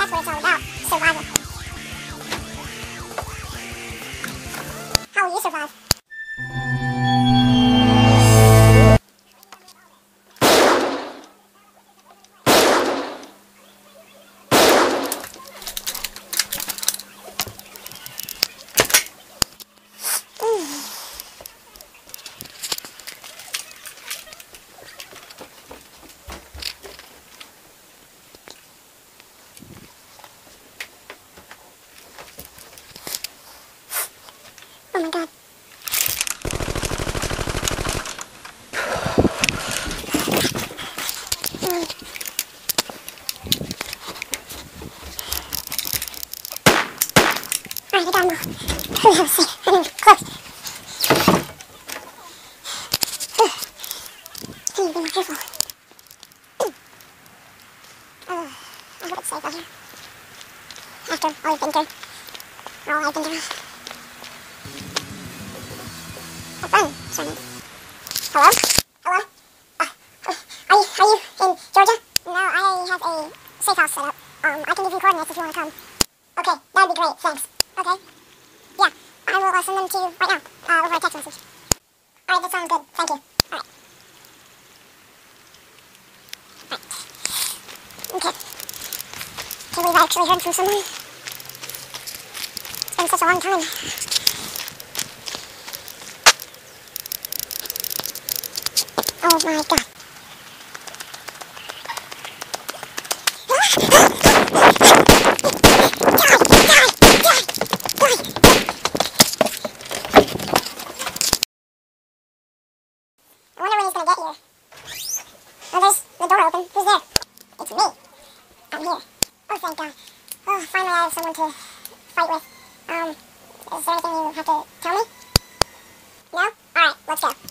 that's what it's all about. Survival. How will you survive? Oh my god. Alright, I gotta move. I was safe. I mean, close. I need to be more careful. I hope it's safe out here. After all we've been through. Or all I've been through. Have fun, Sonny. Hello? Hello? Are you in Georgia? No, I have a safe house set up. I can give you coordinates if you want to come. Okay, that would be great, thanks. Okay? Yeah, I will send them to you right now, over a text message. Alright, that sounds good. Thank you. Alright. Okay. Can't believe I actually heard from someone. It's been such a long time. Oh my god. I wonder when he's gonna get here. Oh, there's the door open. Who's there? It's me. I'm here. Oh, thank God. Oh, finally I have someone to fight with. Is there anything you have to tell me? No? Alright, let's go.